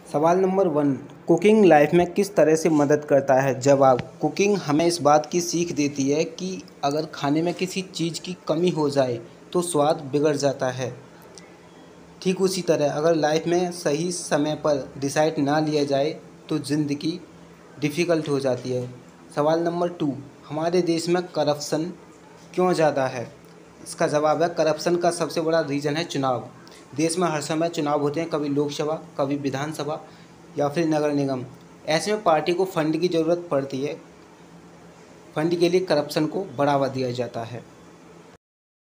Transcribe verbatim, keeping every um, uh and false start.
सवाल number one, cooking life में किस तरह से मदद करता है? जवाब, कुकिंग हमें इस बात की सीख देती है कि अगर खाने में किसी चीज़ की कमी हो जाए तो स्वाद बिगड़ जाता है। ठीक उसी तरह अगर लाइफ में सही समय पर डिसाइड ना लिया जाए तो ज़िंदगी डिफ़िकल्ट हो जाती है। सवाल नंबर टू, हमारे देश में करप्शन क्यों ज़्यादा है? इसका जवाब है, करप्शन का सबसे बड़ा रीज़न है चुनाव। देश में हर समय चुनाव होते हैं, कभी लोकसभा, कभी विधानसभा या फिर नगर निगम। ऐसे में पार्टी को फंड की ज़रूरत पड़ती है। फंड के लिए करप्शन को बढ़ावा दिया जाता है।